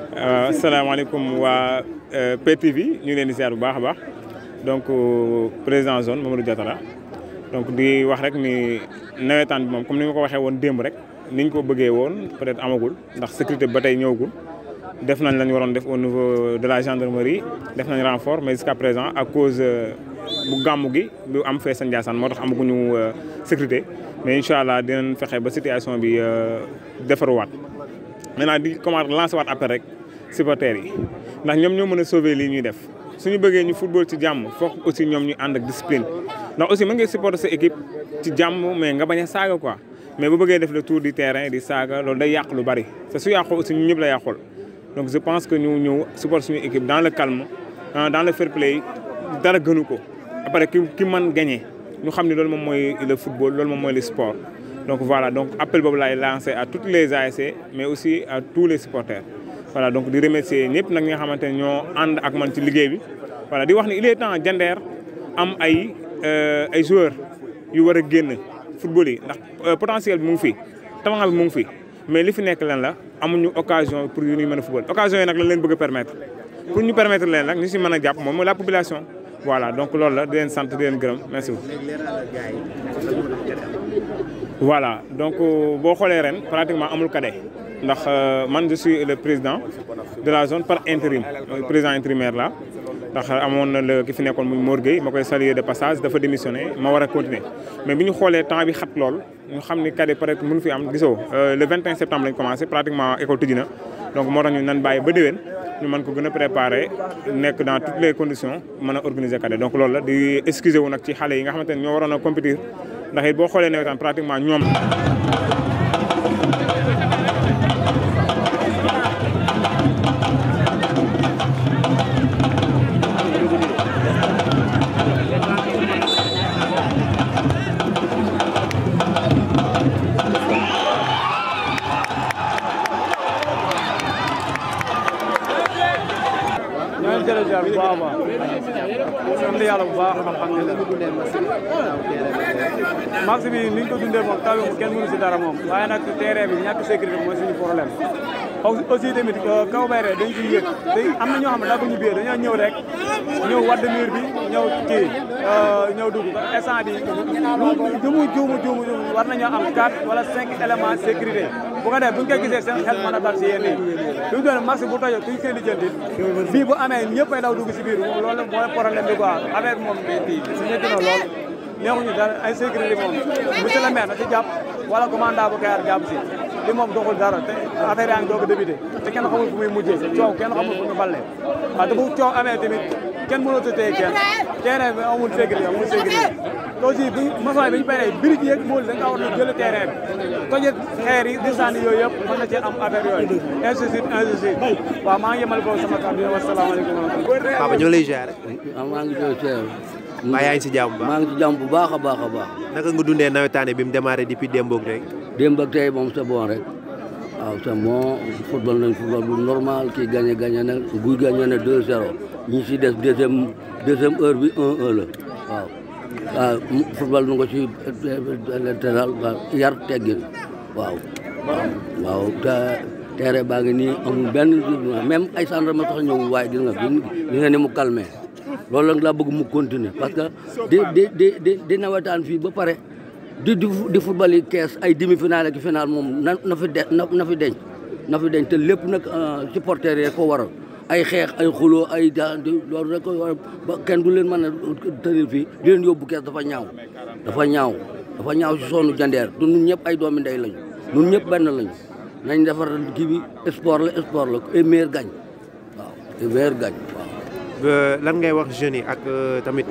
asalaamaaleykum waa PTV ñu ngi leen di ziar bu baax a baax donc président zone Mamadou Diatara donc di wax rek ni nawetaan bi moom comme ni ma ko waxee woon démb rek ni ñu ko bëggee woon peut-être amagul ndax sécurité ba tey ñëwagul def nañ la ñu waroon def au niveau de la gendarmerie def nañ renfort mais jusqu'à présent à cause bu gàmmu gi bu am fee sa Ndiassane moo tax amaguñu sécurité mais incha allah dinañ fexe ba situation bi defaruwaat maintenant di commencer lancer waat appel rek supporters yi ndax ñoom ñoo mën a sauver lii ñuy def suñu bëggee ñu football ci jàmm foog aussi ñoom ñu ànd ak discipline ndax aussi mën ngay supporter sa équipe ci jàmm mais nga bañ a saaga quoi mais bu bëggee def le tour du terrain di saaga loolu day yàq lu bari te su yàqoo aussi ñu ñëpp la yàqul donc je pense que ñu ñëw supporter suñu équipe dans le calme dans le fair play dara gënu ko après ki mën gagner ñu xam ne loolu moom mooy le football loolu moom mooy le sport donc voilà donc appel boobu laay lancé à toutes les ASC mais aussi à tous les supporters voilà donc di remercier ñëpp nag ñi nga xamante ne ñoo ànd ak man ci liggéey bi voilà di wax ni il est temps Diender am ay joueurs yu war a génn football yi ndax potentiel bi mu ngi fi talent bi mu ngi fi mais li fi nekk lan la amuñu occasion pour yu ñuy mën a football occasion yi nag lañ leen bëgg a permettre pour ñu permettre leen nag ñu si mën a jàpp moom mooy la population voilà donc loolu la di leen sant di leen gërëm merci beaucoup. voilà donc boo xoolee ren pratiquement amul cadet ndax man je suis le président de la zone par intérim président intérimaire la ndax amoon na la ki fi nekkoon muy Mor Gueye ma koy saluer de passage dafa démissionné ma war a continuer mais bi ñu xoolee temps bi xat lool ñu xam ni cadet peut-être mënu fi am gisoo le 21 septembre lañ commencé pratiquement école tijji na donc moo tax ñu nan bàyyi ba déwén ñu mën ko gën a préparer nekk dans toutes les conditions mën a organiser cadet donc loolu la di excuser wu nag ci xale yi nga xamante ne ñoo waroon a compétir ndax it boo xoolee nawetaan pratiquement ñoom. jërëjëf bu baax a baax sant yàlla bu baax alhamdulilah match bi ni ñu ko dundee moom taw bi kenn mënu si dara moom waaye nag terrain bi ñàkk sécurité mooy suñu problème aussi tamit kaw bayre dañ ciy yëg te am na ñoo xam ne daa ko ñu biyee dañoo ñëw rek ñëw wadd mur bi ñëw kii ñëw dugg instant bi juumu war nañoo am 4 wala 5 éléments sécurité bu ko def bu ñu ko gisee seen xel mën a dal si yéen yi fi mu doon marché bu tojee kuñ koy lijjanti fii bu amee ñëpp ay daw dugg si biir loolu mooy problème bi quoi affaire moom fii si ñetti na lool neexuñu dara ay sécurité moom monsieur le maire na ci jàpp wala commandant bu Kayar jàpp si li moom doxul dara te affaire yaa ngi doog a débuté te kenn xamul fu muy mujjee coow kenn xamul fu ñu ballee waaw te bu coow amee tamit kenn mënut a téye kenn terrain bi amul sécurité te aussi bu maçon yi bi ñu paree brique yeeg mool dañ kaa war a jël terrain bi tojit xeer yi di sànni yooyu yëpp mën na cee am affaire yooyu ainsi de suite waaw maa ngi yemal ko sama kàddu yi wasalaamaaleykum wa rahmatulah. Papa ñoo lay ziar. maa ngi koy ziar. mbaa yaa ngi si jàmm bu baax maa ngi si jàmm bu baax a baax a baax. naka nga dundee nawetaane bi mu démarré depuis démb ak tey. démb ak tey moom c'est bon rek waaw c'est bon football nañ football bu normal kii gagné na guy gagné na 2-0 ñu si des deuxième heure bi 1-1 la waaw. waaw football nu ko ci teral yar teggin waaw te terrain baa ngi nii amul benn même ay gendarme sax ñëwul waaye gis nga ni mu calmé loolu nag laa bëgg mu continuer parce que di nawetaan fii ba pare di football yi kees ay demi-finale ak finale moom na fi denc te lépp nag supporters yi ko waral ay xeex ay xuloo ay loolu rek ko war ba kenn du leen mën a tënil fii di leen yóbbu kees dafa ñaaw si soonu Diender te ñun ñëpp ay doomi ndey lañu ñun ñëpp benn lañu nañ defar kii bi sport la et meilleur gagne waaw et meilleur gagne waaw. lan ngay wax jeunes yi ak tamit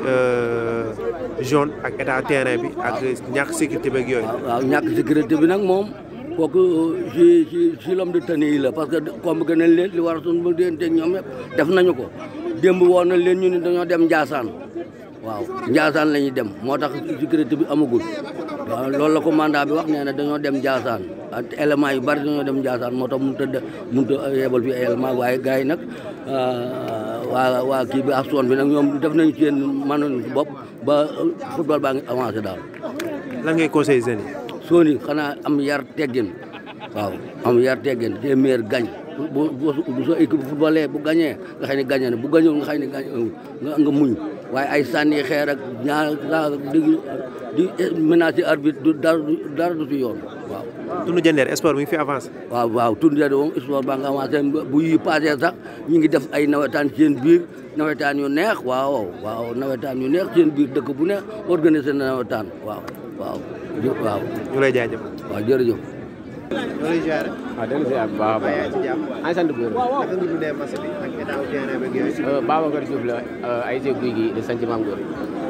zone ak état terrain bi ak ñàkk sécurité beeg yooyu. waaw ñàkk sécurité bi nag moom kooku si l'homme de tenue yi la parce que convoqué nañ leen li war a suñu dénteeg ñoom yëpp def nañu ko démb woon nañ leen ñu ni dañoo dem Ndiassane waaw Ndiassane la ñuy dem moo tax sécurité bi amagul waaw loolu la commandant bi wax nee na dañoo dem Ndiassane ak éléments yu bari dañoo dem Ndiassane moo tax mënut a yebal fi élément waaye gars yi nag waa kii bi ak zone bi nag ñoom def nañu seen mënoon si bopp ba football baa ngi avancé daal. lan ngay conseillé jeunes yi. zone yi xanaa am yar teggin waaw am yar teggin te meilleur gagne bu sa équipe footballé bu gagné nga xam ne gagné na bu gagné nga xam ne gagné nga muñ waaye ay sànni xeer ak ñaar di menacer arbitre du dara du ci yoon waaw. Tund Jandeer sport mi ngi fi avancé. waaw Tund Jandeer moom sport ba nga avancé bu yi passé sax ñu ngi def ay nawetaan seen biir nawetaan yu neex waaw nawetaan yu neex seen biir dëkk bu neex organisé na nawetaan waaw. ñu lay jaajëf. waaw jërëjëf. ñu lay ziar. waaw delloo ziar bu baax a baax. ci jàmm. maa ngi sant bu wér. naka nga dundee match bi ak état terrain beeg yooyu. Babacar Diouf la ASC Gouye Gui de sant Mame Gor.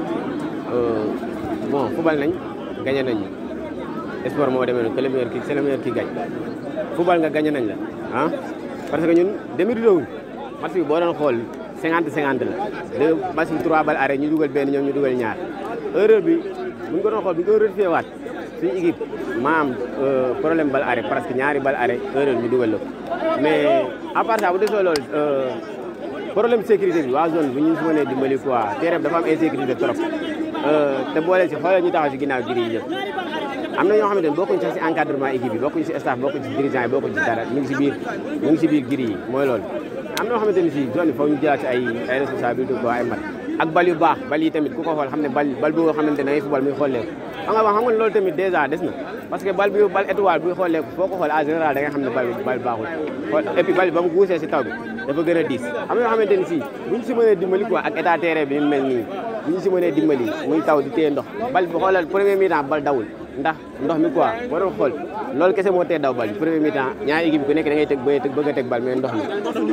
bon football nañ gagné nañ sport moo demee noonu que le meilleur qui gagne football nga gagné nañ la ah parce que ñun démérité wuñ match bi boo doon xool 50-50 la deux match bi 3 balles arrêt ñu dugal benn ñoom ñu dugal ñaar erreur bi buñ ko doon xool bu ñu ko rectifié waat suñu équipe maanaam problème balle arrêt parce que ñaari balle arrêt erreur ñu dugal la mais à part ça bu desoo loolu problème sécurité bi waa zone bu ñu si mënee dimbali quoi terrain bi dafa am insécurité trop te boole si xoolal ñu taxaw si ginnaaw giri yi yëpp am na ñoo xamante ne bokkuñ sax si encadrement équipe yi bokkuñ si staff bokkuñ si dirigeant yi bokkuñ si dara ñu ngi si biir giri yi mooy loolu am na ñoo xamante ne si zone bi foofu ñu jëlaat si ay responsabilité quoi ay mat ak bal yu baax bal yi tamit ku ko xool xam ne bal boo xamante ne ay football muy xolleeku xam nga loolu tamit déjà des na parce que bal étoile buy xolleeku foo ko xool en général da nga xam ne bal baaxul et puis bal ba mu guusee si taw bi dafa gën a diis am na yoo xamante ne si buñ si mënee dimbali quoi ak état terrain bi ni mel nii bu ñu si mënee dimbali muy taw di téye ndox bal bi xoolal premier mi-temps bal dawul ndax ndox mi quoi boo doon xool loolu kese moo tee daw bal bi premier mi-temps ñaari équipe bi ku nekk da ngay bëgg a teg bal mais ndox mi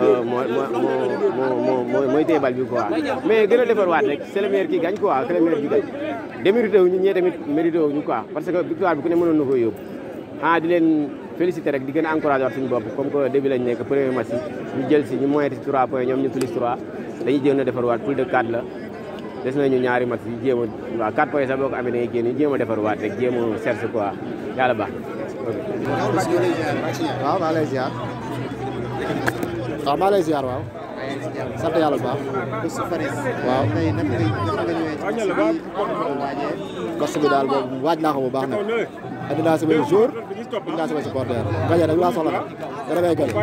mooy téye bal bi quoi mais gën a defarwaat rek c'est le meilleur qui gagne quoi c'est le meilleur qui gagne démérité wu ñu ñee tamit mérité wu ñu quoi parce que victoire bi ku ne mënoon na koy yóbbu di leen féliciter rek di gën a encourager waat suñu bopp comme que début lañ nekk premier match ñu jël si ñu moyeti 3 points ñoom ñu plus 3 dañuy jéem a defarwaat plus de 4 la des nañu ñaari match yi jéem a waaw 4 points sax boo ko amee da ngay génn ñu jéem a defarwaat rek jéem a chercher quoi yàlla baax waaw maa lay ziar waaw sant yàlla bu baax waaw course bi daal boobu waaj naa ko bu baax nag andi naa sama jour andi naa sama supporter gañe nag laa soxla nag nga demee gañe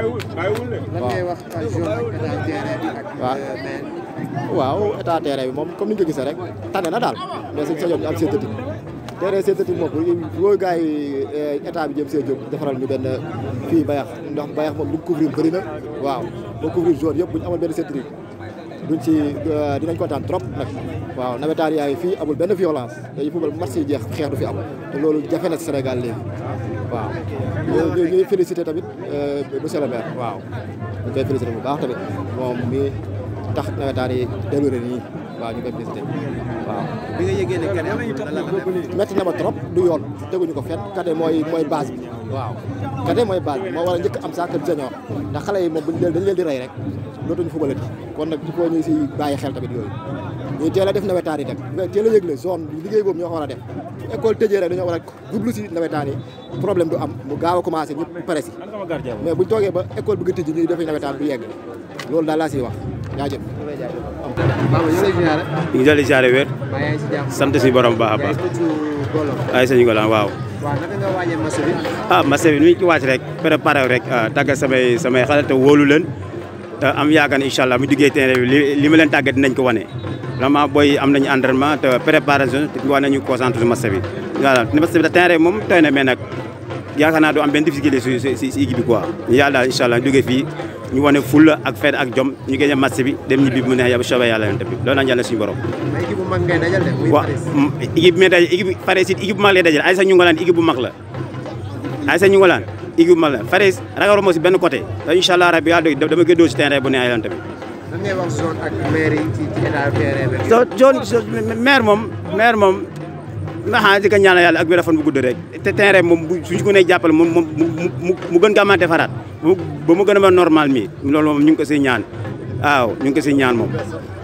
waaw état terrain bi moom comme ni ñu ko gisee rek tane na daal mais suñ sañoon ñu am synthétique terrain synthétique moom boo gars yi état bi jëm see jóg defaral ñu benn fii bayax ndax bayax moom li mu couvrir bëri na waaw boo couvrir zone yëpp bu ñu amoon benn synthétique duñ ci dinañ kontaan trop nag waaw nawetaan yaa ngi fii amul benn violence dañuy football match yi jeex xeex du fi am te loolu jafe na ci Sénégal léegi waaw ñuy félicité tamit monsieur le maire waaw ñu koy félicité bu baax tamit moom mi tax nawetaan yi déroulé nii waaw ñu koy félicité waaw. bi nga yëgee ne Kade métti na ma trop du yoon teguñu ko fenn Kade mooy base bi waaw Kade mooy base bi moo war a njëkk am sax que junior ndax xale yi moom dañ leen di rey rek dootuñu fubalati kon nag il faut ñu si bàyyi xel tamit yooyu ñuy teel a def nawetaan yi nag teel a yëgle zone liggéey boobu ñoo ko war a def école tëjee rek dañoo war a jublu si nawetaan yi problème du am mu gaaw a commencé ñu pare si mais buñ toogee ba école bëgg a tëj ñuy defi nawetaan du yegg loolu daal laa siy wax jaajëf. ñu ngi dolli ziare wér sant si borom baax a baax ay sëñ Golan waaw. match bi ni ñu ci wàcc rek préparé rek tàggat samay xale te wóolu leen te am yaakaar ne incha allah mu duggee terrain bi li ma leen tàggat dinañ ko wane. vraiment booy am nañu entraînement te préparation te war nañu concentré match bi voilà match bi terrain bi moom tooy na mais nag yaakaar naa du am benn difficulté si équipe bi quoi yàlla daal incha allah ñu duggee fii ñu wane fulla ak fayda ak jom ñu génne match bi dem ñibbi mu neex yàlla soobee yàlla leen tamit loolu naan yàlla suñu borom. équipe bu mag ngay dajal de. waaw équipe bi may dajal équipe Fares it équipe bu mag lay dajal Aïssa ñu ngolaan équipe bu mag la Aïssa ñu ngolaan équipe bu mag la Fares ragaloo moo si benn côté te incha allah rabi yàlla dama koy dóor si terrain bu neex yàlla tamit. lan ngay wax zone ak maire yi ci état terrain bi. zone maire moom ndax di ko ñaanal yàlla ak wér fan bu gudd rek te terrain moom suñu ko nee jàppale mu gën kaa mën a defaraat ba mu gën a mën normal mi loolu moom ñu ngi ko siy ñaan waaw ñu ngi ko siy ñaan moom.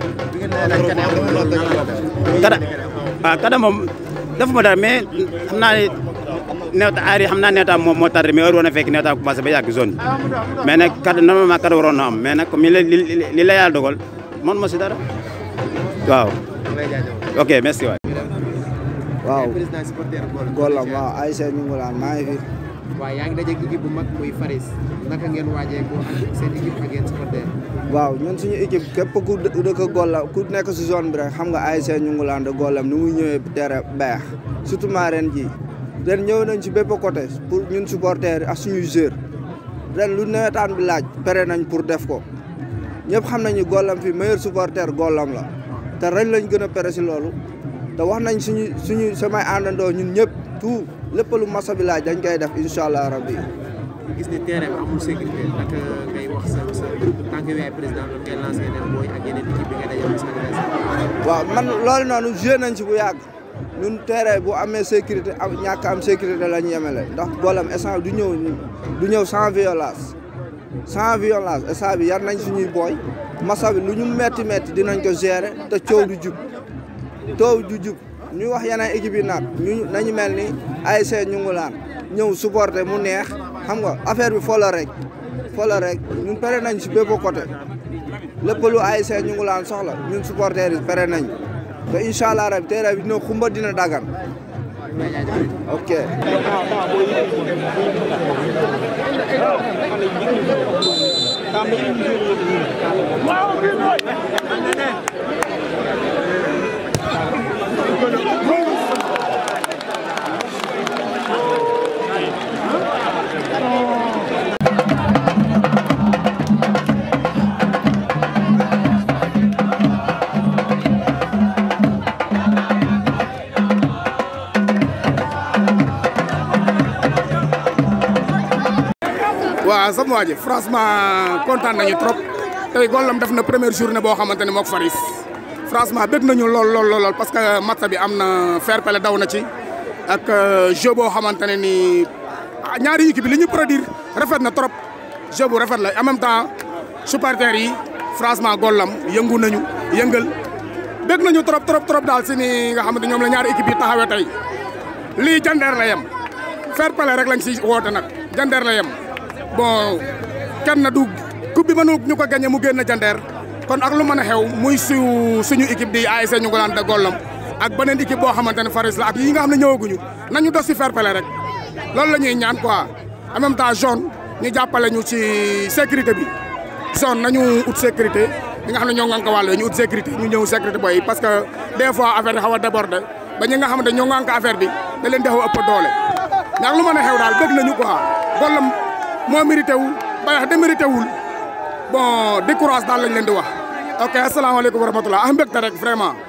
Kada moom defuma dara mais xam naa ne neewta aar yi xam naa neewta moo tardé mais heure woon na fekk neewta commencé ba yàgg zone bi mais nag Kada normalement Kada waroon na am mais nag comme li la yàlla dogal man ma si dara waaw. ok merci waay. waaw Golam waaw Aïssa ñu ngi laan maa ngi fi waaye yaa ngi dajeeg équipe bu mag muy Faris naka ngeen waajee ko ak seen équipe ak yéen supporter. waaw ñun suñu équipe képp ku dëkk Golam ku nekk si zone bi rek xam nga ASC Ndiounglane Golam ni muy ñëwee terrain beex surtout ren jii ren ñëw nañ ci bépp côté pour ñun supporter ak suñuy joueur ren lu nawetaan bi laaj pare nañ pour def ko ñëpp xam nañu Golam fi meilleur supporter Golam la te ren lañ gën a pare si loolu te wax nañ suñu samay àndandoo ñun ñëpp tout lépp lu masa bi laaj dañ koy def incha allah rabbi. gis ni terrain bi amul sécurité naka ngay wax sa tant que yaay président doon ngay lancé leen booy ak yeneen équipe bi nga dajal sa adversaire. waaw man loolu noonu joué nañ ci bu yàgg ñun terrain bu amee sécurité am ñàkk am sécurité la ñu yemele ndax Golam instant du ñëw sans violence instant bi yar nañ suñuy booy masa bi lu ñu metti dinañ ko gérer te coow du jub ñu wax yeneen équipe yi nag nañu mel ni ASC Ndiounglane ñëw supporter mu neex xam nga affaire bi folo rek ñun pare nañ si bépp côté lépp lu ASC Ndiounglane soxla ñun supporter yi pare nañ te incha allah rabi terrain bi dina xumba dina dagan ok. waaw sama waa ji franchement kontaan nañu trop tey Golam def na première journée boo xamante ne mook Faris franchement bëgg nañu lool parce que match bi am na fair play daw na ci ak jeu boo xamante ne ni ñaari équipe bi li ñu produire rafet na trop jeu bu rafet la en même temps supporters yi franchement Golam yëngu nañu yëngal bëgg nañu trop daal si ni nga xamante ñoom la ñaari équipe yi taxawee tey lii jandeer la yem fair play rek lañ si woote nag jandeer la yem. bon kenn du coupe bi mënu ñu ko gagné mu génn jandeer kon ak lu mën a xew muy suñu équipe di ASC Ndiounglane Golam ak beneen équipe boo xamante ne Faris la ak yi nga xam ne ñëwaguñu nañu dos si fair play rek loolu la ñuy ñaan quoi en même temps zone ñu jàppale ñu ci sécurité bi zone nañu ut sécurité ñi nga xam ne ñoo ngànk wàll ñu ut sécurité ñu ñëw sécurité booy parce que des fois affaire bi xaw a débordé ba ñi nga xamante ñoo ngànk affaire bi da leen dexaw ëpp doole mais ak lu mën a xew daal bëgg nañu quoi Golam moo mérité wul Bayax démérité wul bon décourage daal lañ leen di wax ok asalaamaaleykum wa rahmatulah ah mbégte rek vraiment.